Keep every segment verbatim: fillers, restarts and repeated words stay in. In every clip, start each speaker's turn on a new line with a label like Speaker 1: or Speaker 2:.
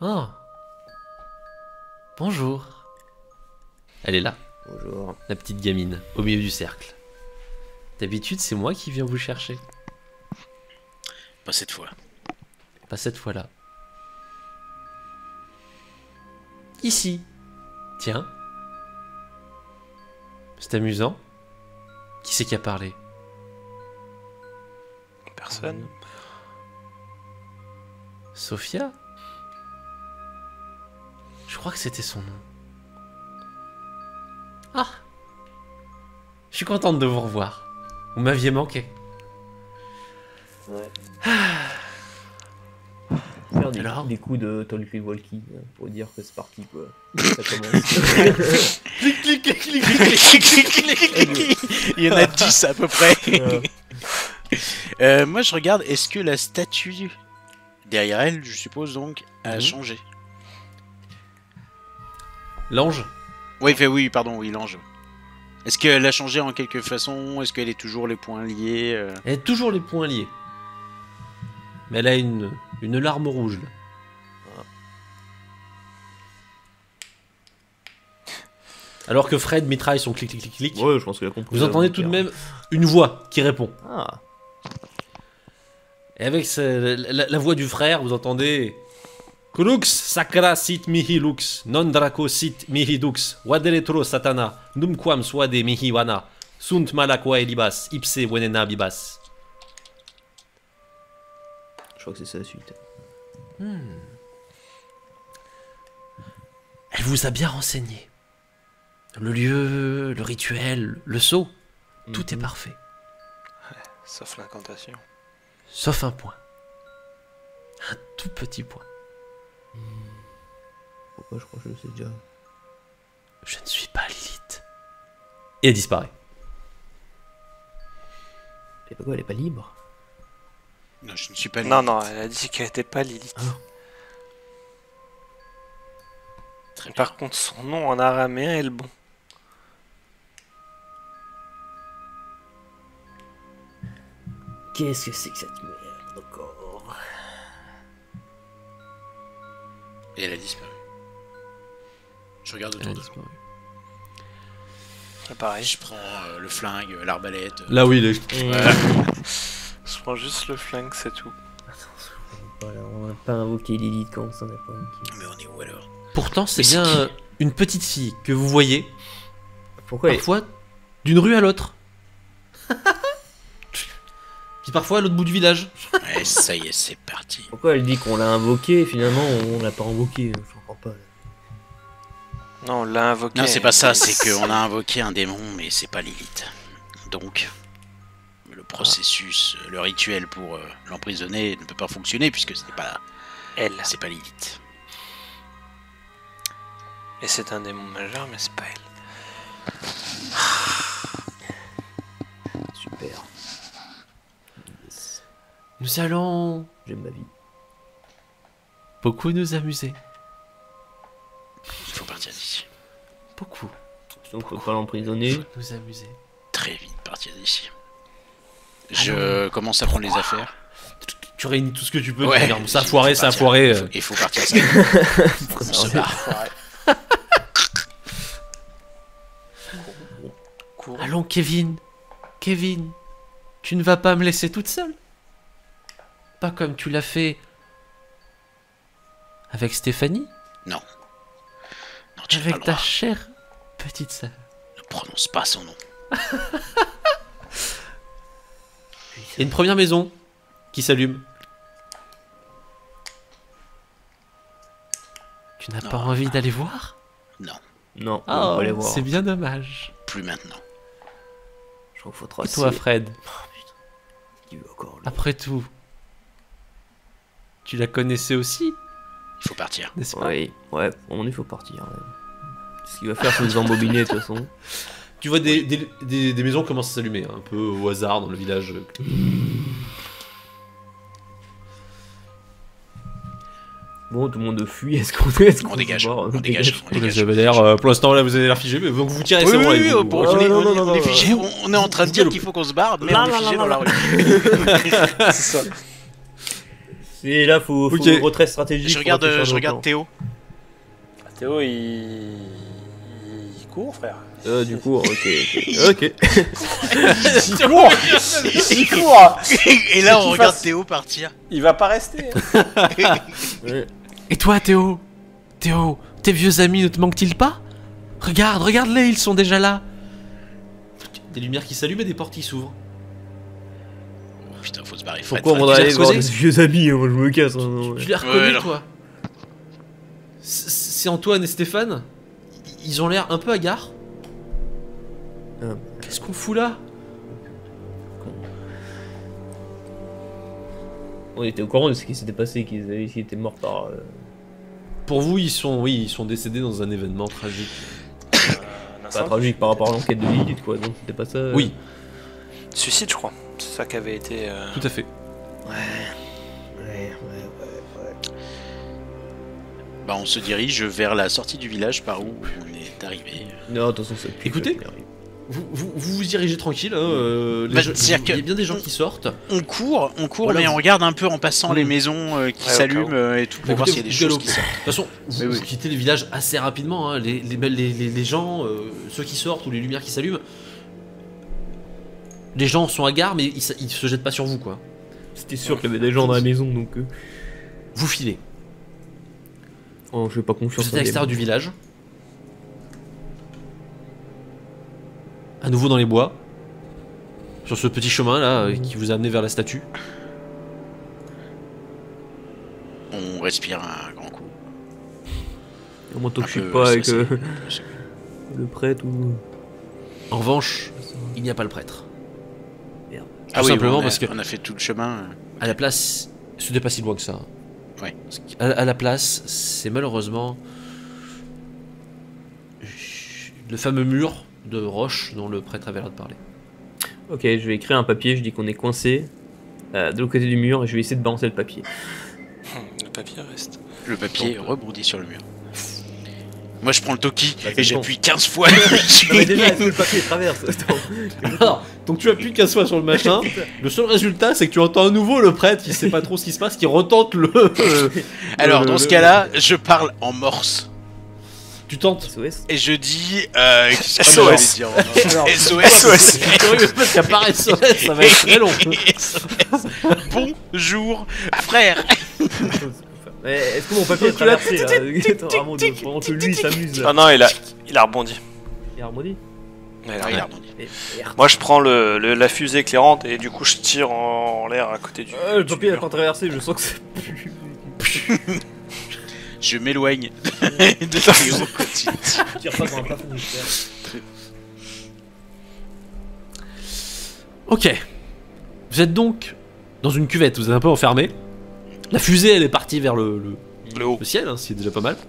Speaker 1: Oh. Bonjour. Elle est là.
Speaker 2: Bonjour.
Speaker 1: La petite gamine, au milieu du cercle. D'habitude, c'est moi qui viens vous chercher.
Speaker 3: Pas cette fois.
Speaker 1: Pas cette fois-là. Ici. Tiens. C'est amusant. Qui c'est qui a parlé?
Speaker 4: Personne.
Speaker 1: Sophia? Je crois que c'était son nom. Ah! Je suis contente de vous revoir. Vous m'aviez manqué.
Speaker 2: Ouais. Faire des,
Speaker 1: Alors
Speaker 2: des coups de talkie-walkie hein, pour dire que c'est parti quoi. Ça commence.
Speaker 1: Clic, clic, clic, clic, clic, clic, clic.
Speaker 3: Il y en a dix à peu près.
Speaker 2: Euh,
Speaker 3: Euh, moi je regarde, est-ce que la statue derrière elle, je suppose donc, a
Speaker 1: Mhm.
Speaker 3: changé?
Speaker 1: L'ange?
Speaker 3: Oui, fait, oui, pardon, oui, l'ange. Est-ce qu'elle a changé en quelque façon? Est-ce qu'elle est toujours les poings liés euh
Speaker 1: Elle a toujours les poings liés. Mais elle a une, une larme rouge là. Alors que Fred mitraille son clic clic clic clic.
Speaker 2: ouais, je pense qu'il a compris.
Speaker 1: Vous entendez tout de même une voix qui répond.
Speaker 2: Ah.
Speaker 1: Et avec ce- la, la voix du frère, vous entendez Kulux sacra sit mihi lux, non draco sit mihi dux, wadeletro satana, numquam suade mihi wana, sunt malaqua elibas, ipse wenena bibas.
Speaker 2: Je crois que c'est ça la suite.
Speaker 1: Elle vous a bien renseigné. Le lieu, le rituel, le sceau, tout est
Speaker 2: Mhm.
Speaker 1: parfait.
Speaker 4: Sauf l'incantation.
Speaker 1: Sauf un point. Un tout petit point.
Speaker 2: Pourquoi je crois que je le sais déjà.
Speaker 1: Je ne suis pas Lilith. Et elle disparaît.
Speaker 2: Et pourquoi elle est pas libre?
Speaker 3: Non, je ne suis pas.
Speaker 4: Non, non, elle a dit qu'elle était pas Lilith.
Speaker 2: Ah.
Speaker 3: Très bien.
Speaker 4: Par contre, son nom en araméen est le bon.
Speaker 2: Qu'est-ce que c'est que cette merde encore?
Speaker 3: Et elle a disparu. Je regarde
Speaker 1: Elle a
Speaker 3: autour de moi.
Speaker 1: disparu.
Speaker 4: C'est pareil,
Speaker 3: Je prends euh, le flingue, euh, l'arbalète. euh,
Speaker 1: Là oui, il est...
Speaker 4: je prends juste le flingue, c'est tout.
Speaker 2: Voilà, on va pas invoquer Lilith quand on s'en a pas invoqué.
Speaker 3: Mais on est où alors?
Speaker 1: Pourtant, c'est
Speaker 3: Mais c'est
Speaker 1: bien
Speaker 3: qui
Speaker 1: euh, une petite fille que vous voyez,
Speaker 2: Pourquoi elle...
Speaker 1: parfois, d'une rue à l'autre. Puis parfois à l'autre bout du village.
Speaker 3: Ouais, ça y est, c'est parti.
Speaker 2: Pourquoi elle dit qu'on l'a invoqué et finalement on l'a pas invoqué? Je comprends pas.
Speaker 4: Non, on l'a invoqué.
Speaker 3: Non, c'est pas ça, c'est qu'on a invoqué un démon, mais c'est pas Lilith. Donc, le processus, euh, le rituel pour euh, l'emprisonner ne peut pas fonctionner puisque ce n'est pas,
Speaker 4: Elle.
Speaker 3: c'est pas Lilith.
Speaker 4: Et c'est un démon majeur, mais c'est pas elle.
Speaker 2: Super.
Speaker 1: Nous allons
Speaker 2: J'aime ma vie.
Speaker 1: beaucoup nous amuser.
Speaker 3: Il faut partir d'ici.
Speaker 1: Beaucoup.
Speaker 2: Donc faut pas l'emprisonner.
Speaker 1: Nous amuser.
Speaker 3: Très vite partir d'ici. Je commence à prendre les affaires.
Speaker 1: Tu réunis tout ce que tu peux.
Speaker 3: Ouais,
Speaker 1: tu regardes, ça a
Speaker 3: il faut
Speaker 1: foiré, ça a
Speaker 3: partir.
Speaker 1: foiré.
Speaker 3: Il
Speaker 1: euh.
Speaker 3: faut, il faut partir. Ça. On se barre.
Speaker 4: Cours.
Speaker 1: Allons, Kevin. Kevin, tu ne vas pas me laisser toute seule. Pas comme tu l'as fait avec Stéphanie,
Speaker 3: Non. Non, tu n'as pas
Speaker 1: avec
Speaker 3: le
Speaker 1: ta
Speaker 3: droit.
Speaker 1: chère petite sœur.
Speaker 3: Ne prononce pas son nom.
Speaker 1: Il y a une première maison qui s'allume. Tu n'as pas
Speaker 3: Non.
Speaker 1: envie d'aller voir?
Speaker 3: Non,
Speaker 2: Non, on va
Speaker 1: Oh,
Speaker 2: pas les voir.
Speaker 1: c'est bien dommage.
Speaker 3: plus maintenant.
Speaker 2: Je crois qu'il faut
Speaker 1: Et
Speaker 2: tracer.
Speaker 1: toi, Fred,
Speaker 2: Qui veut encore lui.
Speaker 1: après tout, tu la connaissais aussi,
Speaker 3: Il faut partir.
Speaker 1: n'est-ce pas?
Speaker 2: Oui, ouais, on il faut partir. ouais. Ce qu'il va faire, c'est nous embobiner de toute façon.
Speaker 1: Tu vois des, des, des- des maisons commencent à s'allumer, hein, un peu au hasard dans le village.
Speaker 2: Bon, tout le monde fuit. Est-ce qu'on est-ce qu'on
Speaker 3: On dégage,
Speaker 2: se barre
Speaker 3: on dégage, on
Speaker 1: Vous
Speaker 3: dégage.
Speaker 1: avez l'air, euh, pour l'instant, là, vous avez l'air figé, mais donc vous tirez,
Speaker 3: Oui,
Speaker 1: c'est
Speaker 3: oui,
Speaker 1: bon.
Speaker 3: oui,
Speaker 1: allez,
Speaker 3: oui,
Speaker 1: vous-
Speaker 3: pour-
Speaker 1: vous-
Speaker 3: on, est,
Speaker 2: non,
Speaker 3: on est-
Speaker 2: non,
Speaker 3: on
Speaker 2: non,
Speaker 3: est
Speaker 2: non,
Speaker 3: figé,
Speaker 2: non.
Speaker 3: on, on est en train de dire qu'il faut qu'on se barre, mais
Speaker 2: Non,
Speaker 3: on est
Speaker 2: non,
Speaker 3: figé
Speaker 2: non,
Speaker 3: dans la
Speaker 2: non.
Speaker 3: rue.
Speaker 4: C'est ça.
Speaker 2: Et là, faut, faut
Speaker 1: Ok.
Speaker 2: retrait stratégique.
Speaker 3: Je
Speaker 2: faut
Speaker 3: regarde,
Speaker 2: réfléchir
Speaker 3: euh, je
Speaker 2: nos
Speaker 3: regarde
Speaker 2: plans.
Speaker 3: Théo.
Speaker 5: Ah, Théo, il... il court, frère.
Speaker 2: Euh, du coup, ok, ok. Ok.
Speaker 5: Il court Il court
Speaker 3: Et là, on
Speaker 5: qu'il
Speaker 3: regarde
Speaker 5: fasse.
Speaker 3: Théo partir.
Speaker 5: Il va pas rester.
Speaker 2: Ouais.
Speaker 1: Et toi, Théo Théo, tes vieux amis ne te manquent-ils pas? Regarde, regarde-les, ils sont déjà là. Des lumières qui s'allument et des portes qui s'ouvrent.
Speaker 3: Oh, putain, faut se barrer. Fred,
Speaker 2: Pourquoi on
Speaker 3: Fred.
Speaker 2: va
Speaker 1: tu
Speaker 2: aller
Speaker 1: l'as
Speaker 2: voir
Speaker 1: causé
Speaker 2: des vieux amis? Moi, je me casse. hein, non,
Speaker 1: Tu
Speaker 2: ouais.
Speaker 1: les reconnais,
Speaker 3: Ouais, non.
Speaker 1: toi? C- C'est Antoine et Stéphane. Ils ont l'air un peu hagards.
Speaker 2: Ah.
Speaker 1: Qu'est-ce qu'on fout là?
Speaker 2: On était au courant de ce qui s'était passé, qu'ils avaient- qu'ils étaient morts par. euh,
Speaker 1: Pour vous, ils sont, oui, ils sont décédés dans un événement tragique.
Speaker 2: Pas tragique par rapport à l'enquête de Lilith, quoi. Donc c'était pas ça. euh.
Speaker 1: Oui,
Speaker 5: Suicide, je crois. C'est ça qui avait été... euh,
Speaker 1: tout à fait.
Speaker 2: Ouais, ouais, ouais, ouais.
Speaker 3: Bah, on se dirige vers la sortie du village par où on est arrivé.
Speaker 2: Non, de toute façon, ça pue,
Speaker 1: Écoutez.
Speaker 2: ça pue.
Speaker 1: Vous vous, vous, vous dirigez tranquille. Hein, euh, les
Speaker 3: Bah,
Speaker 1: gens-
Speaker 3: c'est-à-dire
Speaker 1: il y a
Speaker 3: que-
Speaker 1: bien des gens qui sortent.
Speaker 3: On court, on court,
Speaker 1: Voilà,
Speaker 3: mais
Speaker 1: vous-
Speaker 3: on regarde un peu en passant
Speaker 1: Mm.
Speaker 3: les maisons euh, qui
Speaker 5: Ouais, au
Speaker 3: s'allument
Speaker 5: cas où.
Speaker 3: euh, et tout, pour
Speaker 1: Bon,
Speaker 3: voir
Speaker 1: écoutez,
Speaker 3: s'il y a des
Speaker 1: vous
Speaker 3: choses
Speaker 1: galopez.
Speaker 3: qui sortent.
Speaker 1: De toute façon, vous,
Speaker 3: Oui, oui.
Speaker 1: vous quittez le village assez rapidement. Hein. Les, les, les, les- les gens, euh, ceux qui sortent ou les lumières qui s'allument, les gens sont hagards, mais ils, s- ils se jettent pas sur vous, quoi.
Speaker 2: C'était sûr qu'il y avait des gens dans la maison, donc. euh,
Speaker 1: Vous filez.
Speaker 2: Oh, je fais pas
Speaker 1: Vous
Speaker 2: confiance.
Speaker 1: êtes à
Speaker 2: en
Speaker 1: l'extérieur
Speaker 2: les-
Speaker 1: du village. À nouveau dans les bois. Sur ce petit chemin là euh, qui vous a amené vers la statue.
Speaker 3: On respire un grand coup.
Speaker 2: Au moins, tant
Speaker 3: Un
Speaker 2: que je suis
Speaker 3: peu
Speaker 2: pas avec
Speaker 3: stressé.
Speaker 2: euh, le prêtre ou.
Speaker 1: En revanche, il n'y a pas le prêtre.
Speaker 3: Ah
Speaker 1: Tout
Speaker 3: oui,
Speaker 1: simplement
Speaker 3: bon, on a-
Speaker 1: parce que-
Speaker 3: on a fait tout le chemin.
Speaker 1: À la place, ce n'est pas si loin que ça.
Speaker 3: Ouais.
Speaker 1: À, à la place, c'est malheureusement le fameux mur de roche dont le prêtre avait l'air de parler.
Speaker 2: Ok, je vais écrire un papier, je dis qu'on est coincé euh, de l'autre côté du mur et je vais essayer de balancer le papier.
Speaker 5: Le papier reste.
Speaker 3: Le papier rebondit sur le mur. Moi, je prends le toki
Speaker 2: Bah, c'est
Speaker 3: et
Speaker 2: bon.
Speaker 3: j'appuie quinze fois.
Speaker 2: Non, mais déjà, est-ce que le papier traverse? Attends.
Speaker 1: Alors, donc tu appuies quinze fois sur le machin. Le seul résultat, c'est que tu entends à nouveau le prêtre qui sait pas trop ce qui se passe, qui retente le.
Speaker 3: Alors,
Speaker 1: le-
Speaker 3: dans
Speaker 1: le-
Speaker 3: ce cas-là, je parle en morse.
Speaker 1: Tu tentes.
Speaker 2: S O S.
Speaker 3: Et je dis. Euh, qu'est-ce que
Speaker 5: S O S.
Speaker 3: j'allais dire en morse
Speaker 1: Alors,
Speaker 3: S O S.
Speaker 5: S O S.
Speaker 1: C'est curieux parce qu'à part S O S, ça va être très long.
Speaker 3: S O S. Bonjour, frère.
Speaker 2: Mais est-ce que mon papier est traversé là? Attends, Ramon, pendant que lui il s'amuse
Speaker 5: Ah
Speaker 2: là.
Speaker 5: non, il a, il a rebondi.
Speaker 2: Il a rebondi.
Speaker 5: Ouais, il a
Speaker 3: Ah, il a
Speaker 5: rebondi.
Speaker 3: rebondi.
Speaker 2: Et- merde.
Speaker 5: Moi, je prends le, le- la fusée éclairante et du coup, je tire en l'air à côté du.
Speaker 2: Euh, le
Speaker 5: du
Speaker 2: papier n'a
Speaker 5: mur.
Speaker 2: pas traversé, je sens que c'est.
Speaker 3: Je m'éloigne de Théo.
Speaker 2: Tire pas dans un plafond, j'espère.
Speaker 1: Ok. Vous êtes donc dans une cuvette, vous êtes un peu enfermé. La fusée, elle est partie vers le, le,
Speaker 5: Le haut.
Speaker 1: le ciel, hein, ce qui est déjà pas mal.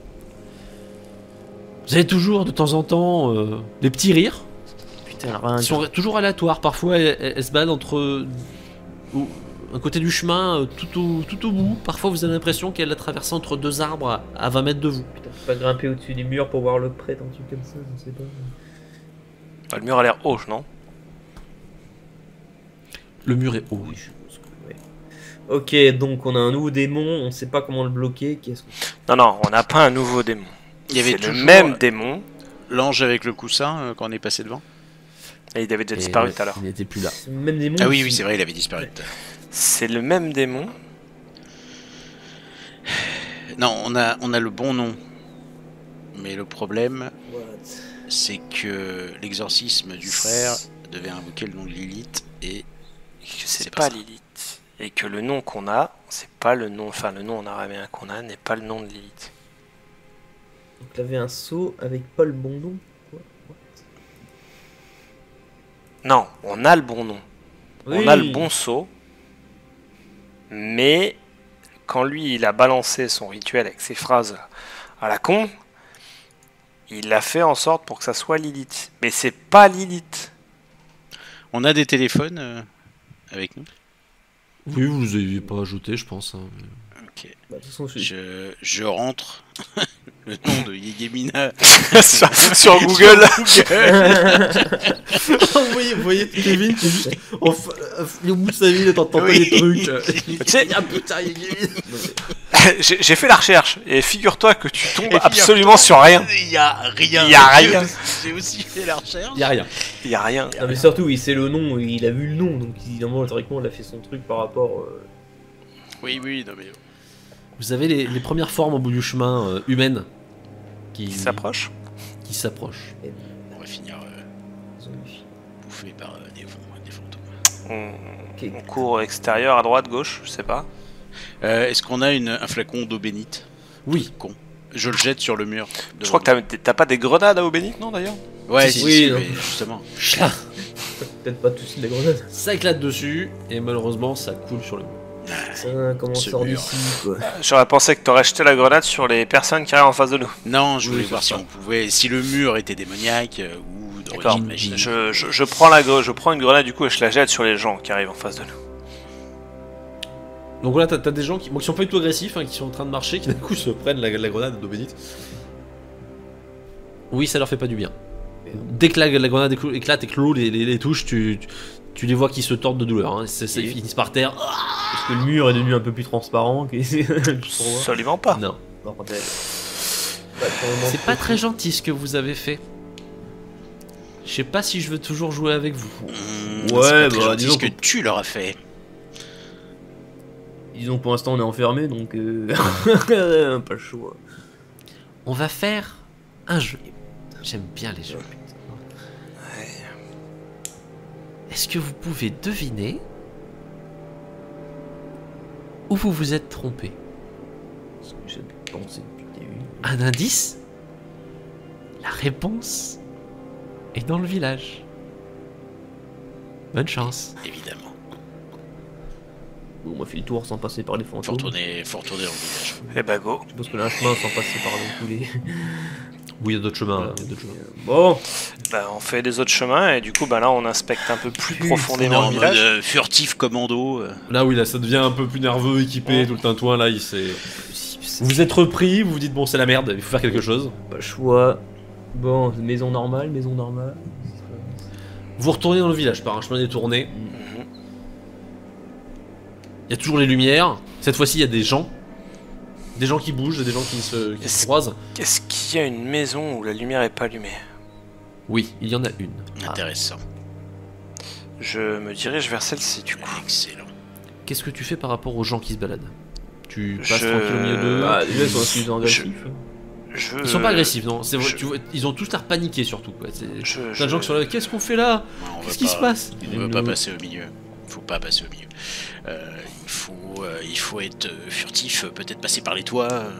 Speaker 1: Vous avez toujours de temps en temps euh, des petits rires
Speaker 2: Putain, la reine.
Speaker 1: qui sont toujours aléatoires. Parfois, elles, elles- elles se baladent entre euh, au- un côté du chemin euh, tout au, tout au bout. Parfois, vous avez l'impression qu'elle a traversé entre deux arbres à, à vingt mètres de vous.
Speaker 2: Putain, faut pas grimper au-dessus du mur pour voir le prêtre, un truc comme ça, je sais pas.
Speaker 5: Ah, le mur a l'air haut, non?
Speaker 1: Le mur est haut.
Speaker 2: Oui, je pense que ouais. Ok, donc on a un nouveau démon, on sait pas comment le bloquer. Qu'est-ce que...
Speaker 5: Non, non, on n'a pas un nouveau démon.
Speaker 3: Il y avait
Speaker 5: C'est le
Speaker 3: toujours
Speaker 5: même démon
Speaker 3: l'ange avec le coussin euh, quand on est passé devant.
Speaker 5: et il avait déjà
Speaker 1: Et
Speaker 5: disparu
Speaker 1: ouais,
Speaker 5: tout à l'heure.
Speaker 1: Il n'était plus là.
Speaker 2: C'est le même démon.
Speaker 3: Ah oui,
Speaker 2: qui-
Speaker 3: oui, c'est vrai, il avait disparu. tout à l'heure.
Speaker 5: C'est le même démon.
Speaker 3: Non, on a, on a le bon nom. Mais le problème,
Speaker 2: What?
Speaker 3: c'est que l'exorcisme du frère devait invoquer le nom de Lilith et
Speaker 5: Et que c'est
Speaker 3: C'est
Speaker 5: pas,
Speaker 3: pas ça.
Speaker 5: Lilith. Et que le nom qu'on a, c'est pas le nom. Enfin, le nom en araméen qu'on a n'est pas le nom de Lilith.
Speaker 2: Donc t'avais un seau avec pas le bon nom. Quoi? What?
Speaker 5: Non, on a le bon nom. On a le bon sceau. Mais quand lui, il a balancé son rituel avec ses phrases à la con, il a fait en sorte pour que ça soit Lilith. Mais c'est pas Lilith.
Speaker 3: on a des téléphones euh, avec nous.
Speaker 1: Oui, vous les aviez pas ajouté, je pense. hein.
Speaker 3: Ok.
Speaker 2: Bah, de toute façon, je...
Speaker 3: Je, je rentre le nom de Yegemina
Speaker 5: sur, sur Google.
Speaker 1: vous voyez, vous voyez Kevin qui est juste au, f- au bout de sa vie, il entend pas
Speaker 3: Oui.
Speaker 1: des trucs.
Speaker 5: Tu sais,
Speaker 1: Ah putain, il est...
Speaker 5: j'ai j'ai fait la recherche et figure-toi que tu tombes
Speaker 3: Et figure-toi,
Speaker 5: absolument sur rien.
Speaker 3: Il y a rien.
Speaker 5: Il y a rien.
Speaker 3: J'ai aussi fait la recherche.
Speaker 1: Il y a rien.
Speaker 5: Il y a rien.
Speaker 2: Non, mais surtout, il sait le nom, il a vu le nom, donc évidemment, théoriquement, il a fait son truc par rapport. euh,
Speaker 3: Oui, oui, non mais.
Speaker 1: Vous avez les, les premières formes au bout du chemin euh, humaines qui,
Speaker 5: Il s'approche.
Speaker 1: qui s'approchent.
Speaker 3: On va finir euh,
Speaker 2: zombie.
Speaker 3: bouffé par euh, des, des fantômes.
Speaker 5: On,
Speaker 2: Ok.
Speaker 5: on court extérieur, à droite, gauche, je sais pas.
Speaker 3: Euh, Est-ce qu'on a une, un flacon d'eau bénite?
Speaker 1: Oui.
Speaker 3: Con. Je le jette sur le mur.
Speaker 5: Je crois que t'as- t'as pas des grenades à eau bénite, non d'ailleurs?
Speaker 3: Ouais,
Speaker 1: Si,
Speaker 3: si,
Speaker 2: si,
Speaker 3: si,
Speaker 2: oui, non.
Speaker 3: mais justement.
Speaker 1: Chat.
Speaker 2: Peut-être pas tous de la grenade.
Speaker 1: Ça éclate dessus et malheureusement ça coule sur le mur.
Speaker 2: Putain, comment on
Speaker 3: Ce
Speaker 2: sort
Speaker 3: mur.
Speaker 2: d'ici, quoi.
Speaker 5: J'aurais pensé que t'aurais jeté la grenade sur les personnes qui arrivent en face de nous.
Speaker 3: Non, je
Speaker 1: Oui,
Speaker 3: voulais
Speaker 1: c'est
Speaker 3: voir si
Speaker 1: ça.
Speaker 3: on pouvait, si le mur était démoniaque euh, ou
Speaker 5: D'accord.
Speaker 3: d'origine magique.
Speaker 5: Je, je, je prends la, gre- je prends une grenade du coup et je la jette sur les gens qui arrivent en face de nous.
Speaker 1: Donc voilà, t'as, t'as des gens qui, bon, qui sont pas du tout agressifs, hein, qui sont en train de marcher, qui d'un coup se prennent la, la grenade d'eau bénite. Oui, ça leur fait pas du bien. Dès que la, la grenade éclo- éclate et que l'eau les, les, les touche, tu, tu, tu les vois qui se tordent de douleur. Hein. C'est, c'est- ils finissent par terre. Ah
Speaker 2: Parce que le mur est devenu un peu plus transparent. que- pour voir.
Speaker 5: Absolument pas.
Speaker 1: non.
Speaker 2: Non, quand elle- Bah, probablement
Speaker 1: C'est pas très gentil ce que vous avez fait. Je sais pas si je veux toujours jouer avec vous.
Speaker 3: Mmh,
Speaker 2: Ouais,
Speaker 3: c'est pas très
Speaker 2: bah,
Speaker 3: gentil
Speaker 2: disons
Speaker 3: ce que
Speaker 2: qu'on-
Speaker 3: tu leur as fait.
Speaker 2: Disons que pour l'instant on est enfermé, donc euh... pas le choix.
Speaker 1: On va faire un jeu. J'aime bien les jeux. Est-ce que vous pouvez deviner où vous vous êtes trompé?
Speaker 2: Parce que j'ai pensé depuis le début.
Speaker 1: Un indice? La réponse est dans le village. Bonne chance.
Speaker 3: Évidemment.
Speaker 2: Bon, on m'a fait le tour sans passer par les
Speaker 3: Faut
Speaker 2: fantômes.
Speaker 3: retourner, faut retourner dans le village.
Speaker 5: Et bah go.
Speaker 2: Je suppose qu'on a un chemin sans passer par tous les.
Speaker 1: Oui, il y a d'autres chemins.
Speaker 2: Voilà.
Speaker 1: là, il y a d'autres chemins.
Speaker 2: Bon,
Speaker 5: Bah on fait des autres chemins et du coup bah là on inspecte un peu plus
Speaker 2: Putain,
Speaker 3: On est
Speaker 5: profondément
Speaker 3: en
Speaker 5: le
Speaker 3: mode
Speaker 5: village.
Speaker 3: euh, furtif commando. euh.
Speaker 1: Là, oui, là, ça devient un peu plus nerveux, équipé, tout le tintouin. Là, il s'est. Vous vous êtes repris, vous vous dites bon, c'est la merde, il faut faire quelque chose.
Speaker 2: pas le choix. Bon, maison normale, maison normale.
Speaker 1: Vous retournez dans le village par un chemin détourné.
Speaker 5: Mhm.
Speaker 1: Il y a toujours les lumières. Cette fois-ci, il y a des gens. Des gens qui bougent, des gens qui se, qui se
Speaker 5: Est-ce-
Speaker 1: croisent.
Speaker 5: Est-ce qu'il y a une maison où la lumière est pas allumée?
Speaker 1: Oui, il y en a une.
Speaker 3: Intéressant.
Speaker 5: Je me dirige vers celle-ci du coup.
Speaker 3: Excellent.
Speaker 1: Qu'est-ce que tu fais par rapport aux gens qui se baladent? Tu passes
Speaker 5: Je-
Speaker 1: tranquille au milieu d'eux.
Speaker 2: Bah, déjà, ils sont suffisamment agressifs.
Speaker 5: Je...
Speaker 1: Ils sont pas agressifs, non. C'est vrai,
Speaker 5: je-
Speaker 1: tu vois, ils ont tous l'air paniqués surtout. Quoi. C'est...
Speaker 5: Je,
Speaker 1: Plein de
Speaker 5: je-
Speaker 1: gens qui sont là. Qu'est-ce qu'on fait là?
Speaker 3: Non, on
Speaker 1: Qu'est-ce
Speaker 3: veut
Speaker 1: qui
Speaker 3: pas-
Speaker 1: se passe?
Speaker 3: On ne veut pas passer au milieu. Il faut pas passer au milieu. Euh, il faut, euh, il faut être euh, furtif. euh, Peut-être passer par les toits. euh.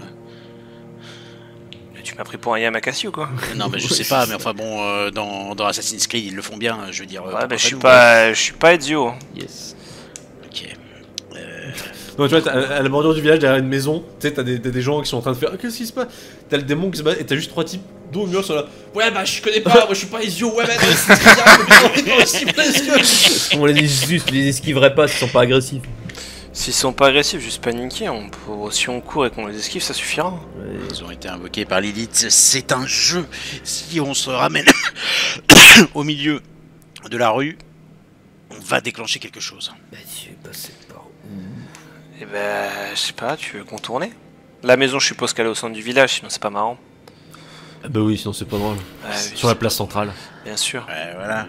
Speaker 5: Tu m'as pris pour un Yamakasi ou quoi?
Speaker 3: Non, mais je sais pas. Mais enfin bon, euh, dans, dans Assassin's Creed, ils le font bien. Je veux dire. euh,
Speaker 5: Ouais,
Speaker 3: pourquoi
Speaker 5: bah je suis
Speaker 3: nous,
Speaker 5: pas, je suis pas Ezio. hein.
Speaker 2: Yes.
Speaker 3: euh, Ok. Euh,
Speaker 1: Non, tu vois, t'as- à la bordure du village, derrière une maison, tu sais, t'as des, t'as des gens qui sont en train de faire ah, qu'est-ce qui se passe? T'as le démon qui se bat et t'as juste trois types dos au mur sur là. Ouais, bah je connais pas, moi je suis pas Ezio, ouais, bah non, c'est très bien, mais aussi presque.
Speaker 2: On les juste les esquiverait pas s'ils sont pas agressifs.
Speaker 5: S'ils sont pas agressifs, juste paniquer. On peut- si on court et qu'on les esquive, ça suffira.
Speaker 2: Ouais.
Speaker 3: Ils ont été invoqués par Lilith. C'est un jeu. Si on se ramène au milieu de la rue, on va déclencher quelque chose.
Speaker 2: Bah, tu es passé par où?
Speaker 5: Et ben, je sais pas, tu veux contourner? La maison, je suppose qu'elle est au centre du village, sinon c'est pas marrant.
Speaker 1: Ah bah oui, sinon c'est pas drôle.
Speaker 5: Ouais, oui,
Speaker 1: Sur la place centrale.
Speaker 5: bien sûr.
Speaker 3: Ouais, voilà.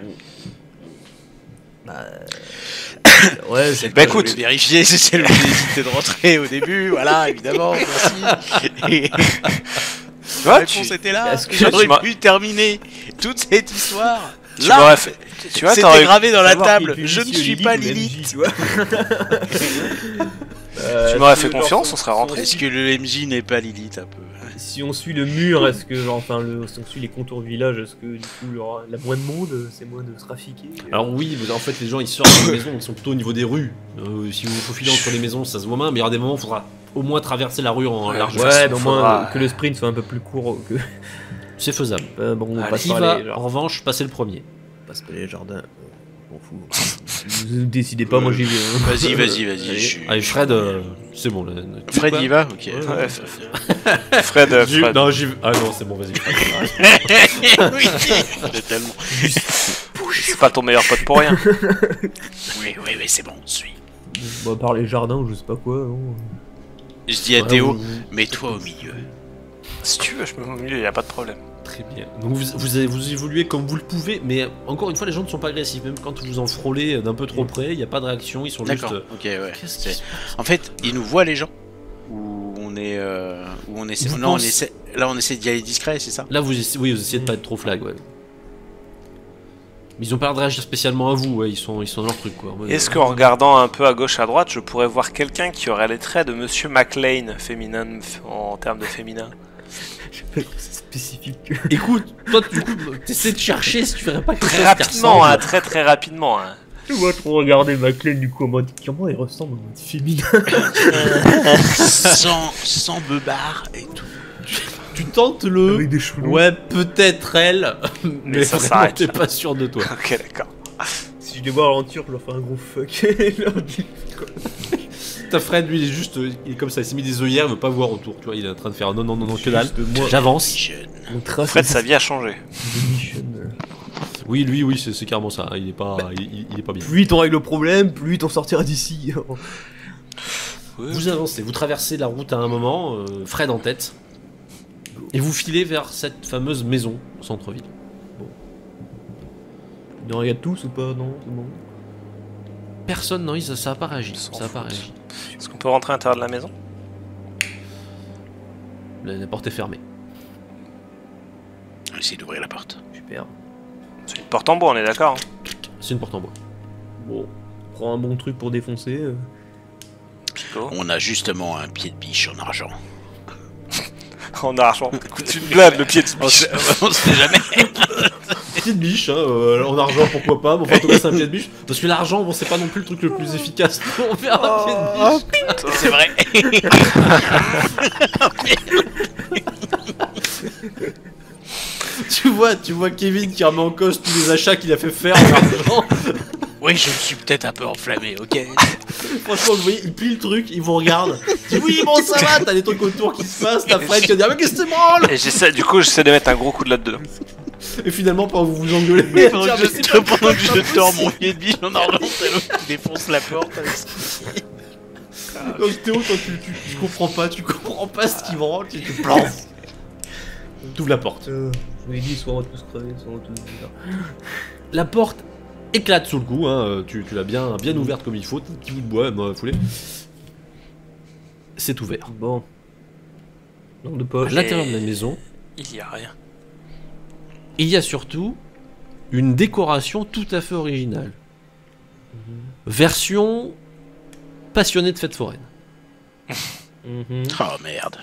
Speaker 2: Ouais, c'est
Speaker 5: Bah
Speaker 3: Je voulais
Speaker 5: écoute,
Speaker 3: vérifier si c'est le hésité de rentrer au début. Voilà, évidemment. Merci. Et
Speaker 5: tu
Speaker 3: la
Speaker 5: vois,
Speaker 3: réponse
Speaker 5: tu,
Speaker 3: était là.
Speaker 2: Est-ce que
Speaker 3: J'aurais
Speaker 5: tu m'as-
Speaker 3: pu terminer toute cette histoire.
Speaker 5: tu
Speaker 3: Là,
Speaker 5: m'aurais fait, tu vois,
Speaker 3: c'était
Speaker 5: t'aurais-
Speaker 3: gravé dans la
Speaker 2: savoir
Speaker 3: table.
Speaker 2: qui est
Speaker 3: Je ne
Speaker 2: Lilith,
Speaker 3: suis
Speaker 2: Lilith
Speaker 3: pas
Speaker 2: ou M J,
Speaker 3: Lilith.
Speaker 2: tu vois. Euh,
Speaker 5: Tu m'aurais
Speaker 2: si
Speaker 5: fait
Speaker 2: le
Speaker 5: confiance,
Speaker 2: genre,
Speaker 5: on serait rentré.
Speaker 3: Est-ce que le M J n'est pas Lilith un peu?
Speaker 2: Si on suit le mur, est-ce que genre, enfin, le, si on suit les contours du village, est-ce que du coup, il y aura la moins de monde, c'est moins de trafiquer?
Speaker 1: Alors oui, vous- en fait les gens ils sortent des maisons, ils sont plutôt au niveau des rues. Euh, si vous vous faufilez entre les maisons, ça se voit moins, mais il y aura des moments où il faudra au moins traverser la rue en
Speaker 5: Ouais,
Speaker 1: large.
Speaker 5: de toute
Speaker 2: Ouais,
Speaker 5: façon,
Speaker 2: mais au
Speaker 5: faudra-
Speaker 2: moins que le sprint soit un peu plus court que.
Speaker 1: C'est faisable.
Speaker 2: Euh, bon, on
Speaker 5: Allez.
Speaker 2: passe
Speaker 1: Qui
Speaker 2: par
Speaker 1: va
Speaker 2: les,
Speaker 1: en
Speaker 2: genre,
Speaker 1: revanche passer le premier?
Speaker 2: on passe par les jardins. m'en fous. Vous décidez pas, moi j'y vais. Hein.
Speaker 3: Vas-y, vas-y, vas-y.
Speaker 2: Allez.
Speaker 3: je suis-
Speaker 1: Allez, Fred, euh, c'est bon. Là,
Speaker 3: Fred y va. Ok.
Speaker 2: Ouais.
Speaker 5: Ouais, Fred, Fred, euh,
Speaker 1: J'y-
Speaker 5: Fred.
Speaker 1: Non, j'y vais. Ah non, c'est bon, vas-y. Fred.
Speaker 3: oui, totalement.
Speaker 5: C'est pas ton meilleur pote pour rien.
Speaker 3: Oui, oui, oui, c'est bon, on suit.
Speaker 2: Bon, à part les jardins ou je sais pas quoi. Non.
Speaker 3: Je dis à
Speaker 1: Ouais,
Speaker 3: Théo,
Speaker 1: vous- vous-
Speaker 3: mets-toi au milieu.
Speaker 5: Si tu veux, je me mets au milieu, y a pas de problème.
Speaker 1: Très bien. Donc vous, vous, avez- vous évoluez comme vous le pouvez, mais encore une fois, les gens ne sont pas agressifs. Même quand vous en frôlez d'un peu trop près, il n'y a pas de réaction, ils sont juste.
Speaker 3: D'accord,
Speaker 1: euh,
Speaker 3: ok, ouais.
Speaker 1: Qu'est-ce
Speaker 3: C'est-
Speaker 1: qui se passe
Speaker 3: En fait, ils nous voient les gens. Ou on est. Euh... Ou on essaie.
Speaker 1: Vous
Speaker 3: Non, on
Speaker 1: pensez-
Speaker 3: essaie. Là, on essaie d'y aller discret, c'est ça?
Speaker 1: Là, vous, essa- oui, vous essayez de pas être trop flag, ouais. Mais ils ont pas l'air de réagir spécialement à vous, ouais. Ils sont, ils sont dans leur truc, quoi. En mode,
Speaker 5: Est-ce
Speaker 1: euh,
Speaker 5: qu'en regardant un peu à gauche à droite, je pourrais voir quelqu'un qui aurait les traits de Monsieur McLean, féminin en termes de féminin?
Speaker 2: C'est spécifique.
Speaker 1: Écoute, toi, du coup, t'essaies de chercher si tu ferais pas quelque
Speaker 5: Très
Speaker 1: chose qui
Speaker 5: rapidement,
Speaker 1: ressemble.
Speaker 5: hein, très très rapidement. Hein.
Speaker 2: Je vois trop regarder McLean du coup en mode comment il ressemble en mode féminin.
Speaker 3: sans, sans beubard et tout.
Speaker 1: Tu tentes le.
Speaker 2: Avec des cheveux.
Speaker 1: Ouais, peut-être elle, mais
Speaker 5: ça
Speaker 1: vraiment,
Speaker 5: s'arrête
Speaker 1: t'es
Speaker 5: là.
Speaker 1: pas sûr de toi.
Speaker 5: Ok, d'accord.
Speaker 2: Si je les vois ralentir, je leur fais un gros fuck. Et leur dis,
Speaker 1: Ta Fred, lui, il est juste, euh, il est comme ça, il s'est mis des œillères, il veut pas voir autour, tu vois, il est en train de faire non, non, non, non, que dalle.
Speaker 2: juste moi,
Speaker 1: J'avance.
Speaker 3: Jeune.
Speaker 2: mon trace
Speaker 5: Fred, sa vie a changé.
Speaker 2: de mission.
Speaker 1: Oui, lui, oui, c'est c'est carrément ça, il est pas, il, il- il est pas bien.
Speaker 2: Plus t'en règles le problème, plus t'en sortiras d'ici.
Speaker 1: Vous avancez, vous traversez la route à un moment, euh, Fred en tête, et vous filez vers cette fameuse maison au centre-ville.
Speaker 2: Ils en regardent tous ou pas? Non, c'est bon.
Speaker 1: Personne, non, ça, ça a pas réagi.
Speaker 5: Ils s'en
Speaker 1: Ça a pas
Speaker 5: foutent.
Speaker 1: réagi.
Speaker 5: Est-ce qu'on peut rentrer à l'intérieur de la maison?
Speaker 1: La, la porte est fermée.
Speaker 3: On essaie d'ouvrir la porte.
Speaker 2: Super.
Speaker 5: C'est une porte en bois, on est d'accord? hein.
Speaker 1: C'est une porte en bois.
Speaker 2: Bon, prends un bon truc pour défoncer. euh.
Speaker 5: Pico.
Speaker 3: On a justement un pied de biche en argent.
Speaker 5: En argent. Coûte une blinde le pied de
Speaker 3: On
Speaker 5: biche.
Speaker 3: sait, on sait jamais.
Speaker 1: Petite biche, hein, euh, en argent pourquoi pas, mais enfin en tout cas c'est un pied de biche. Parce que l'argent, bon c'est pas non plus le truc le plus efficace pour faire un pied de biche.
Speaker 3: C'est vrai.
Speaker 1: Tu vois, tu vois Kevin qui remet en cause tous les achats qu'il a fait faire en argent.
Speaker 3: Oui, je me suis peut-être un peu enflammé, ok.
Speaker 1: Franchement, vous voyez, il plie le truc, il vous regarde. Il dit oui, bon ça va, t'as des trucs autour qui se passent, t'as Fred qui va dire mais qu'est-ce que c'est branle.
Speaker 5: Et j'essaie, du coup, j'essaie de mettre un gros coup de latte dedans.
Speaker 1: Et finalement, pendant que vous vous engueulez,
Speaker 3: Pendant
Speaker 1: tiens,
Speaker 3: que
Speaker 1: mais
Speaker 3: je,
Speaker 1: c'est pas
Speaker 3: pendant que je
Speaker 1: possible.
Speaker 3: tords mon pied de biche en argent, c'est l'autre qui défonce la porte.
Speaker 1: Donc Théo, toi tu, tu, tu comprends pas, tu comprends pas ce qui branle, tu te plantes. T'ouvres la porte.
Speaker 2: Euh, je vous ai dit, soit on va tous crever, soit on va tous.
Speaker 1: La porte éclate sous le coup, hein, euh, tu, tu l'as bien, bien ouverte comme il faut, un petit bout de bois même dans la foulée. C'est ouvert.
Speaker 2: Bon. Lampe de
Speaker 1: À
Speaker 2: poche.
Speaker 1: l'intérieur de la maison,
Speaker 5: Il y a rien.
Speaker 1: il y a surtout une décoration tout à fait originale. Version passionnée de fêtes foraines.
Speaker 2: Mhm.
Speaker 3: Oh merde.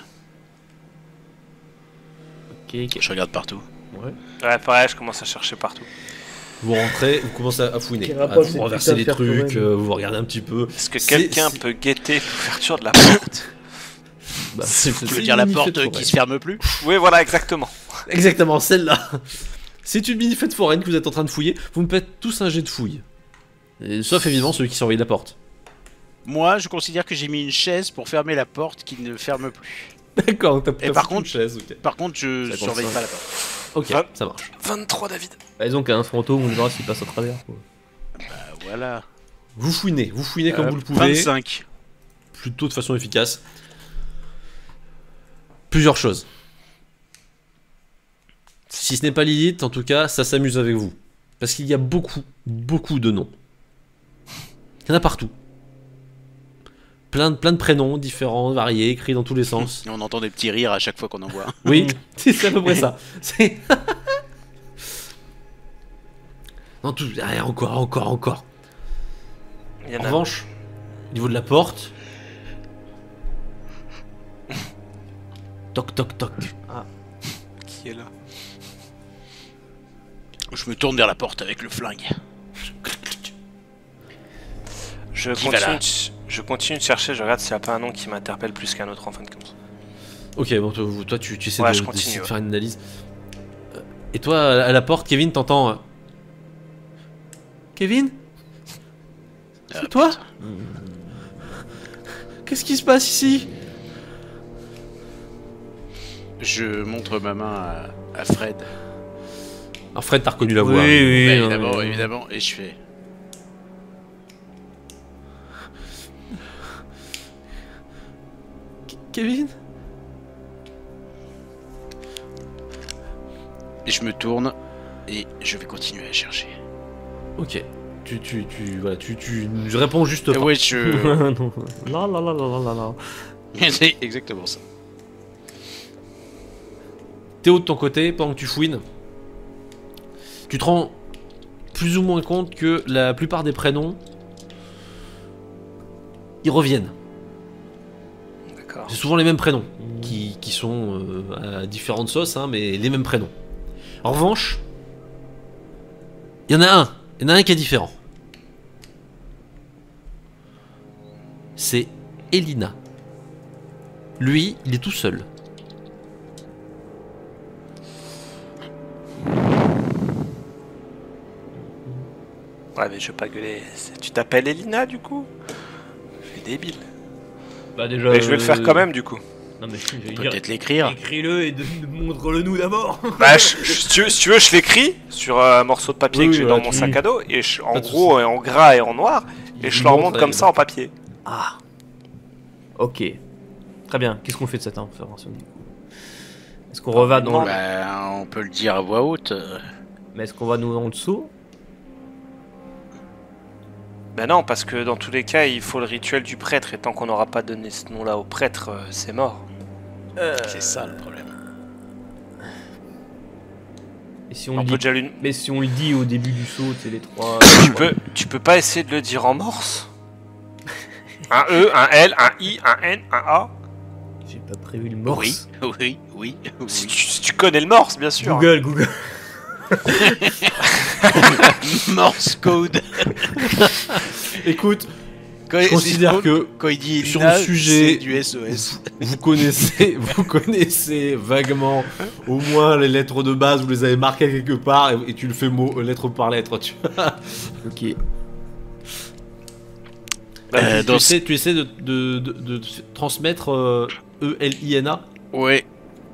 Speaker 2: Ok, ok.
Speaker 3: Je regarde partout.
Speaker 2: Ouais.
Speaker 5: Ouais, pareil, je commence à chercher partout.
Speaker 1: Vous rentrez, vous commencez à fouiner,
Speaker 2: Quel
Speaker 1: à
Speaker 2: rapport,
Speaker 1: vous
Speaker 2: c'est
Speaker 1: renverser
Speaker 2: putain de
Speaker 1: les
Speaker 2: fête
Speaker 1: trucs,
Speaker 2: foraine.
Speaker 1: euh, vous regardez un petit peu.
Speaker 5: Est-ce que
Speaker 1: C'est-
Speaker 5: quelqu'un
Speaker 1: c'est-
Speaker 5: peut guetter l'ouverture de la porte?
Speaker 1: Bah, c'est-
Speaker 3: Tu
Speaker 1: c'est
Speaker 3: veux dire la
Speaker 1: une
Speaker 3: porte
Speaker 1: fête
Speaker 3: euh,
Speaker 1: foraine.
Speaker 3: qui se ferme plus?
Speaker 5: Oui, voilà, exactement.
Speaker 1: Exactement, celle-là. C'est une mini fête foraine que vous êtes en train de fouiller. Vous me faites tous un jet de fouille. Et sauf évidemment celui qui surveille la porte.
Speaker 3: Moi, je considère que j'ai mis une chaise pour fermer la porte qui ne ferme plus.
Speaker 1: D'accord, t'as
Speaker 3: Et
Speaker 1: t'as
Speaker 3: par
Speaker 1: foutu
Speaker 3: contre-
Speaker 1: une chaise, ok.
Speaker 3: Par contre, je
Speaker 1: Ça compte
Speaker 3: surveille
Speaker 1: cinq.
Speaker 3: pas la porte.
Speaker 1: Ok,
Speaker 5: Vingt-
Speaker 1: ça marche.
Speaker 5: vingt-trois, David.
Speaker 2: Bah, disons qu'un fantôme, on verra s'il passe à travers. Quoi.
Speaker 3: Bah, voilà.
Speaker 1: Vous fouinez, vous fouinez comme
Speaker 3: Euh,
Speaker 1: vous le pouvez.
Speaker 3: vingt-cinq.
Speaker 1: Plutôt de façon efficace. Plusieurs choses. Si ce n'est pas Lilith, en tout cas, ça s'amuse avec vous. Parce qu'il y a beaucoup, beaucoup de noms. Il y en a partout. Plein de, plein de prénoms différents, variés, écrits dans tous les sens.
Speaker 3: Et on entend des petits rires à chaque fois qu'on en voit un.
Speaker 1: Oui, c'est à peu près ça. C'est... non, tout... ah, encore, encore, encore.
Speaker 5: Il y en
Speaker 1: En
Speaker 5: a.
Speaker 1: revanche, au niveau de la porte... Toc, toc, toc.
Speaker 5: Qui est là?
Speaker 3: Je me tourne vers la porte avec le flingue.
Speaker 5: Je
Speaker 3: Qui va
Speaker 5: continue,
Speaker 3: là
Speaker 5: de... je continue de chercher, je regarde s'il n'y a pas un nom qui m'interpelle plus qu'un autre en fin de compte.
Speaker 1: Ok, bon, toi, toi, tu, tu essaies
Speaker 5: Ouais,
Speaker 1: de,
Speaker 5: je
Speaker 1: de-
Speaker 5: continue,
Speaker 1: d'essayer de
Speaker 5: ouais.
Speaker 1: faire une analyse. Euh, Et toi, à la- à la porte, Kevin, t'entends... euh, Kevin C'est toi? Qu'est-ce qui se passe ici?
Speaker 3: Je montre ma main à, à Fred.
Speaker 1: Alors Fred, t'as reconnu la
Speaker 2: Oui,
Speaker 1: voix.
Speaker 2: oui,
Speaker 3: Bah,
Speaker 2: non,
Speaker 3: évidemment,
Speaker 2: mais-
Speaker 3: évidemment, et je fais.
Speaker 1: Kevin?
Speaker 3: Et je me tourne et je vais continuer à chercher.
Speaker 1: Ok. Tu, tu, tu, voilà, tu, tu, je réponds juste
Speaker 3: Euh,
Speaker 1: pas.
Speaker 3: ouais, je.
Speaker 2: Non. La la la la la la.
Speaker 3: C'est exactement ça.
Speaker 1: Théo, de ton côté, pendant que tu fouines, tu te rends plus ou moins compte que la plupart des prénoms, ils reviennent.
Speaker 5: D'accord.
Speaker 1: C'est souvent les mêmes prénoms qui, qui sont euh, à différentes sauces, hein, mais les mêmes prénoms. En revanche, il y en a un. Il y en a un qui est différent. C'est Elina. Lui, il est tout seul.
Speaker 5: Ouais, mais je vais pas gueuler. C'est- Tu t'appelles Elina du coup? Je suis débile.
Speaker 2: Bah déjà.
Speaker 5: Mais je vais le faire
Speaker 2: euh,
Speaker 5: quand même du coup.
Speaker 2: Non mais je vais dire.
Speaker 3: Peut-être l'écrire.
Speaker 2: Écris-le et de- de- montre-le nous d'abord.
Speaker 5: Bah, je- je- si, tu veux, si tu veux, je l'écris sur un morceau de papier
Speaker 1: Oui,
Speaker 5: que
Speaker 1: oui,
Speaker 5: j'ai
Speaker 1: voilà,
Speaker 5: dans mon
Speaker 1: tu-
Speaker 5: sac à dos, et je- en
Speaker 1: Pas de
Speaker 5: gros, en gras et en noir, et je leur montre comme ça en papier.
Speaker 2: Ah. Ok. Très bien. Qu'est-ce qu'on fait de cette information du coup? Est-ce qu'on reva dans le...
Speaker 3: Bah, on peut le dire à voix haute. euh.
Speaker 2: Mais est-ce qu'on va nous en dessous?
Speaker 5: Ben non, parce que dans tous les cas, il faut le rituel du prêtre, et tant qu'on n'aura pas donné ce nom-là au prêtre, euh, c'est mort.
Speaker 3: C'est ça le problème.
Speaker 2: Et si on,
Speaker 5: On
Speaker 2: le
Speaker 5: peut
Speaker 2: dit...
Speaker 5: déjà lui...
Speaker 2: Mais si on le dit au début du saut, c'est les trois.
Speaker 5: Tu peux, tu peux pas essayer de le dire en morse? Un E, un L, un I, un N, un A?
Speaker 2: J'ai pas prévu le morse.
Speaker 3: Oui, oui, oui.
Speaker 5: Si
Speaker 3: oui.
Speaker 5: tu, si tu connais le morse, bien sûr.
Speaker 2: Google, Google.
Speaker 3: Morse code.
Speaker 1: Écoute,
Speaker 3: Quand,
Speaker 1: je considère que
Speaker 3: quand il dit
Speaker 1: sur
Speaker 3: Elina,
Speaker 1: le sujet-
Speaker 3: c'est du S O S.
Speaker 1: vous connaissez, vous connaissez vaguement au moins les lettres de base, vous les avez marquées quelque part et, et tu le fais mot, euh, lettre par lettre. Tu,
Speaker 2: Ok.
Speaker 3: Euh,
Speaker 1: tu,
Speaker 3: dans
Speaker 1: essaies, tu essaies de, de, de, de transmettre euh, E L I N A.
Speaker 3: Ouais.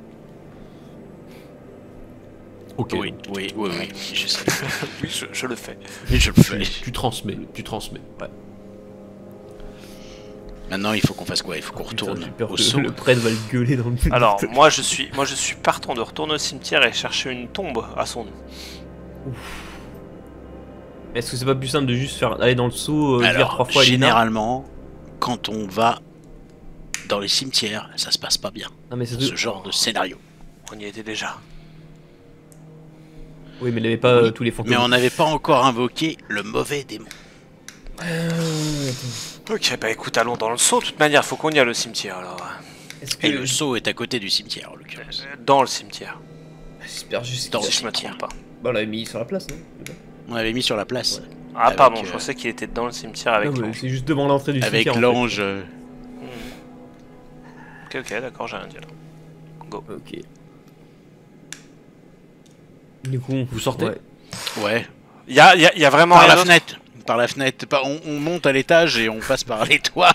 Speaker 1: Ok.
Speaker 3: Oui, oui, oui, oui, je sais.
Speaker 5: Oui, je, je le fais.
Speaker 3: Et je le fais.
Speaker 1: Tu, tu transmets, tu transmets. Ouais.
Speaker 3: Maintenant, il faut qu'on fasse quoi? Il faut qu'on
Speaker 2: Putain,
Speaker 3: retourne
Speaker 2: j'ai peur
Speaker 3: au
Speaker 2: que
Speaker 3: saut.
Speaker 2: le prêtre va le gueuler dans le.
Speaker 5: Alors, moi je suis, moi je suis partant de retourner au cimetière et chercher une tombe à son nom.
Speaker 2: Est-ce que c'est pas plus simple de juste faire aller dans le saut, euh, dire
Speaker 3: Alors,
Speaker 2: trois fois Elina?
Speaker 3: généralement, quand on va dans les cimetières, ça se passe pas bien.
Speaker 2: Non mais c'est
Speaker 3: Dans ce genre de scénario.
Speaker 5: On y était déjà.
Speaker 2: Oui mais il avait pas euh,
Speaker 3: Oui,
Speaker 2: tous les fantômes.
Speaker 3: Mais on n'avait pas encore invoqué le mauvais démon.
Speaker 5: Ok, bah écoute, allons dans le saut. De toute manière, faut qu'on y aille au cimetière alors.
Speaker 2: Est-ce que
Speaker 3: Et le saut est à côté du cimetière, en l'occurrence.
Speaker 5: Euh, Dans le cimetière.
Speaker 2: J'espère juste
Speaker 3: Dans
Speaker 2: qu'il
Speaker 3: le
Speaker 5: Si je me
Speaker 3: cimetière.
Speaker 5: trompe pas.
Speaker 2: Bah on l'avait mis sur la place, non?
Speaker 3: On l'avait mis sur la place.
Speaker 5: Ah
Speaker 3: Avec,
Speaker 5: pardon,
Speaker 3: euh,
Speaker 5: je pensais qu'il était dans le cimetière avec
Speaker 2: Non, mais
Speaker 5: l'ange.
Speaker 2: c'est juste devant l'entrée du
Speaker 3: Avec
Speaker 2: cimetière. en
Speaker 3: l'ange. euh,
Speaker 5: Ok, ok, d'accord, j'ai rien dit là.
Speaker 2: fait. Ok. Du coup,
Speaker 1: Vous sortez
Speaker 2: ouais.
Speaker 3: Ouais.
Speaker 5: Il y a, y a- y a vraiment
Speaker 3: Par
Speaker 5: rien
Speaker 3: la
Speaker 5: d'autre.
Speaker 3: fenêtre. Par la fenêtre. Pas- On, on monte à l'étage et on passe par les toits.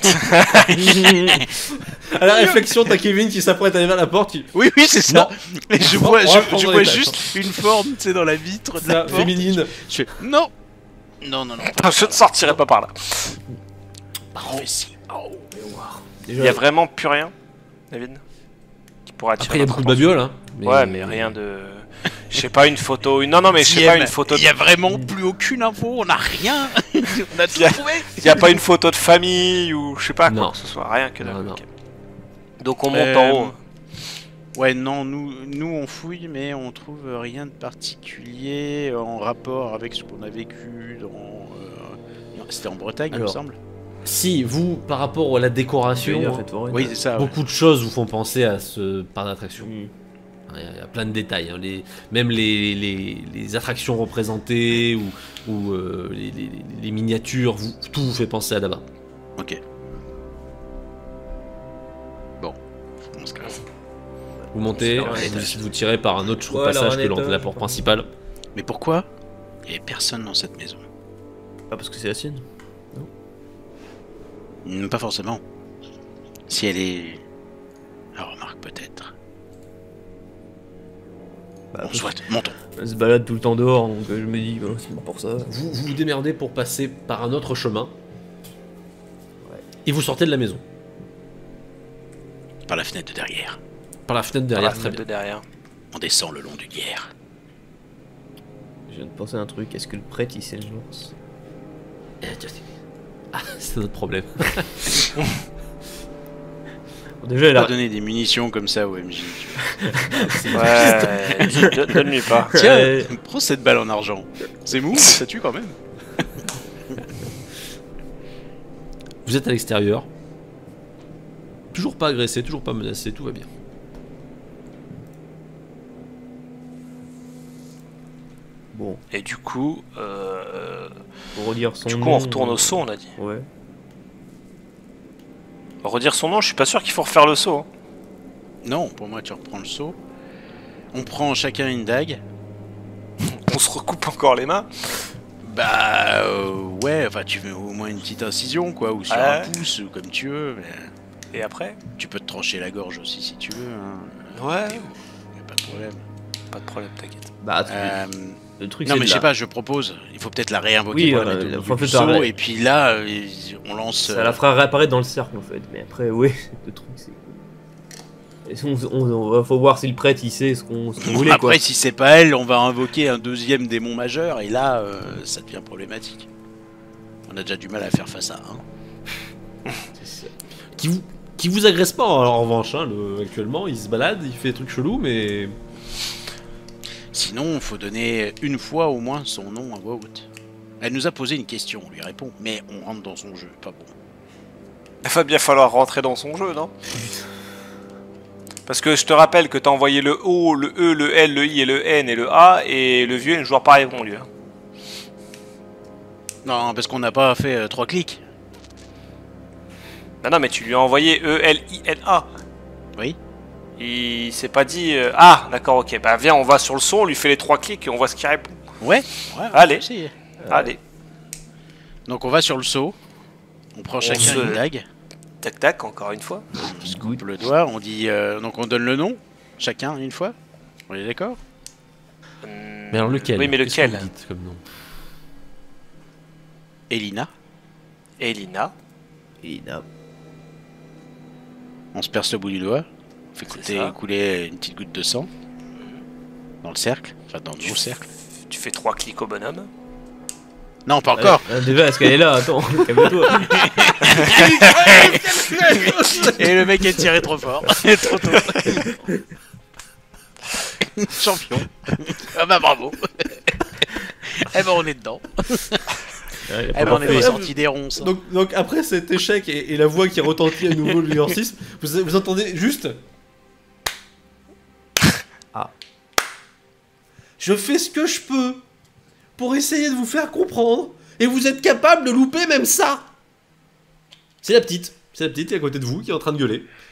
Speaker 1: À la réflexion, t'as Kevin qui s'apprête à aller vers la porte. Il...
Speaker 3: Oui, oui, c'est ça. Et je
Speaker 1: Non,
Speaker 3: vois,
Speaker 1: on va
Speaker 3: je,
Speaker 1: prendre
Speaker 3: je
Speaker 1: l'étage,
Speaker 3: vois
Speaker 1: hein.
Speaker 3: juste une forme, tu sais, dans la vitre de la
Speaker 1: Ça,
Speaker 3: porte.
Speaker 1: féminine.
Speaker 3: Je fais non. Non, non, non.
Speaker 5: Je ne sortirai pas par là.
Speaker 3: Prophétie. Oh.
Speaker 5: Il y a vraiment plus rien, David, qui pourra attirer
Speaker 1: Après, il y a
Speaker 5: notre
Speaker 1: beaucoup de
Speaker 5: attention.
Speaker 1: babioles. Hein, mais-
Speaker 5: Ouais, mais rien de. Je sais pas, une photo. Une... Non, non, mais je sais
Speaker 3: Dixième,
Speaker 5: pas, une photo.
Speaker 3: Il
Speaker 5: De...
Speaker 3: y a vraiment plus aucune info. On a rien. On a tout
Speaker 5: Y a-
Speaker 3: trouvé.
Speaker 5: Il y a pas une photo de famille ou je sais pas quoi
Speaker 1: Non.
Speaker 5: que ce soit, rien que
Speaker 1: Non,
Speaker 5: dalle.
Speaker 1: non.
Speaker 5: Ok. Donc on monte
Speaker 3: Euh,
Speaker 5: en haut.
Speaker 3: Ouais, non, nous, nous on fouille, mais on trouve rien de particulier en rapport avec ce qu'on a vécu dans. euh, non, C'était en Bretagne, il me
Speaker 1: Alors,
Speaker 3: semble.
Speaker 1: Si, vous, par rapport à la décoration,
Speaker 2: Il y a
Speaker 1: hein,
Speaker 2: fait foraine.
Speaker 3: Oui, c'est ça. ouais.
Speaker 1: beaucoup de choses vous font penser à ce parc d'attractions.
Speaker 2: Mm.
Speaker 1: Il y a- il y a plein de détails, hein, les, même les, les, les attractions représentées ou, ou euh, les, les- les miniatures, vous- tout vous fait penser à là-bas.
Speaker 3: Ok. Bon, on se casse.
Speaker 1: Vous montez,
Speaker 2: On se fait un
Speaker 1: vous
Speaker 2: étage.
Speaker 1: décidez de vous tirer par un autre
Speaker 2: Ouais,
Speaker 1: passage
Speaker 2: alors un
Speaker 1: que l'entrée de la
Speaker 2: étage,
Speaker 1: porte
Speaker 2: par
Speaker 1: principale.
Speaker 3: Mais pourquoi il n'y avait personne dans cette maison?
Speaker 2: Pas parce que c'est la sienne.
Speaker 1: Euh,
Speaker 3: Hmm, Pas forcément. Si elle est... Ah, remarque peut-être.
Speaker 2: Bah,
Speaker 3: Bon, soit, montons.
Speaker 2: elle se balade tout le temps dehors, donc euh, je me dis, bah, c'est pour ça.
Speaker 1: Vous, vous vous démerdez pour passer par un autre chemin. Et vous sortez de la maison.
Speaker 3: Par la fenêtre de derrière.
Speaker 1: Par la fenêtre
Speaker 4: Par
Speaker 1: derrière,
Speaker 4: la
Speaker 1: très
Speaker 4: fenêtre
Speaker 1: bien.
Speaker 4: de derrière.
Speaker 3: On descend le long du lierre.
Speaker 2: Je viens de penser à un truc, est-ce que le prêtre il sait le lance?
Speaker 1: Ah, c'est notre problème.
Speaker 2: Bon, déjà, elle
Speaker 3: Pas
Speaker 2: a...
Speaker 3: donner des munitions comme ça au M J. tu vois.
Speaker 5: Ouais, don- donne-lui pas.
Speaker 3: Tiens,
Speaker 2: Euh,
Speaker 3: prends cette balle en argent. C'est mou, mais ça tue quand même.
Speaker 1: Vous êtes à l'extérieur. Toujours pas agressé, toujours pas menacé, tout va bien.
Speaker 2: Bon,
Speaker 5: Et du coup, euh,
Speaker 2: pour redire son
Speaker 5: du
Speaker 2: nom...
Speaker 5: coup, on retourne au saut, on a dit.
Speaker 2: Ouais.
Speaker 5: Redire son nom, je suis pas sûr qu'il faut refaire le saut. hein.
Speaker 3: Non, pour moi, tu reprends le seau. On prend chacun une dague.
Speaker 5: On se recoupe encore les mains.
Speaker 3: Bah euh, ouais, enfin tu mets au moins une petite incision quoi, ou sur
Speaker 5: Ouais.
Speaker 3: un pouce, ou comme tu veux. Mais
Speaker 5: Et après
Speaker 3: tu peux te trancher la gorge aussi si tu veux. Hein.
Speaker 5: Ouais.
Speaker 3: Y a pas de problème.
Speaker 5: Pas de problème, t'inquiète.
Speaker 2: Bah, tu-
Speaker 3: Euh,
Speaker 2: le truc
Speaker 3: non
Speaker 2: c'est
Speaker 3: mais
Speaker 2: de
Speaker 3: je sais
Speaker 2: la-
Speaker 3: pas, je propose. Il faut peut-être la réinvoquer
Speaker 2: Oui,
Speaker 3: pour
Speaker 2: euh,
Speaker 3: la mettre
Speaker 2: la-
Speaker 3: au
Speaker 2: faut
Speaker 3: bout du
Speaker 2: faire
Speaker 3: seau,
Speaker 2: la-
Speaker 3: et puis là euh, on lance.
Speaker 2: Ça la fera réapparaître dans le cercle en fait, mais après, ouais, le truc c'est... Et on, on, on- faut voir si le prêtre il sait ce qu'on ce qu'on voulait
Speaker 3: Après
Speaker 2: quoi.
Speaker 3: si c'est pas elle, on va invoquer un deuxième démon majeur et là euh, ça devient problématique. On a déjà du mal à faire face à un.
Speaker 1: Qui vous, qui vous agresse pas en, en revanche, hein, le- actuellement, il se balade, il fait des trucs chelous, mais...
Speaker 3: Sinon, faut donner une fois au moins son nom à voix haute. Elle nous a posé une question, on lui répond, mais on rentre dans son jeu, pas bon.
Speaker 5: Il va bien falloir rentrer dans son jeu, non? Parce que je te rappelle que t'as envoyé le O, le E, le L, le I et le N et le A, et le vieux ne jouera pas répondu. Hein.
Speaker 3: Non, parce qu'on n'a pas fait euh, trois clics.
Speaker 5: Non, non, mais tu lui as envoyé E, L, I, N, A.
Speaker 3: Oui.
Speaker 5: Il s'est pas dit... euh, Ah, d'accord, ok. Bah viens, on va sur le son, on lui fait les trois clics et on voit ce qu'il répond.
Speaker 3: Ouais, ouais,
Speaker 5: Allez.
Speaker 3: on peut essayer.
Speaker 5: Allez.
Speaker 3: Donc on va sur le seau, on prend chacun
Speaker 5: se-
Speaker 3: une dague,
Speaker 5: Tac, tac, encore une fois.
Speaker 3: on se coupe le doigt, on dit... euh, donc on donne le nom, chacun une fois. On est d'accord?
Speaker 1: Mais alors lequel?
Speaker 5: Oui, mais
Speaker 1: Qu'est-ce que
Speaker 5: lequel?
Speaker 1: vous dites comme nom?
Speaker 3: Elina,
Speaker 5: Elina.
Speaker 2: Elina.
Speaker 3: on se perce le bout du doigt, on fait
Speaker 5: C'est
Speaker 3: couler,
Speaker 5: ça.
Speaker 3: couler une petite goutte de sang dans le cercle, enfin dans
Speaker 5: Tu,
Speaker 3: nos cercles.
Speaker 5: tu fais trois clics au bonhomme.
Speaker 3: Non, pas encore.
Speaker 2: Ah, déjà, est-ce qu'elle est là? Attends, calme-toi.
Speaker 3: Et le mec est tiré trop fort, trop tôt. Champion. Ah bah bravo. Eh ben on est dedans.
Speaker 2: Ouais, il a
Speaker 3: Eh
Speaker 2: pas
Speaker 3: ben on
Speaker 2: encore
Speaker 3: est
Speaker 2: fait.
Speaker 3: pas sorti des ronces.
Speaker 1: Donc, donc après cet échec et, et la voix qui retentit à nouveau de l'exorcisme, vous, vous entendez juste...
Speaker 2: Ah.
Speaker 1: Je fais ce que je peux pour essayer de vous faire comprendre, et vous êtes capable de louper même ça. C'est la petite, c'est la petite qui est à côté de vous qui est en train de gueuler.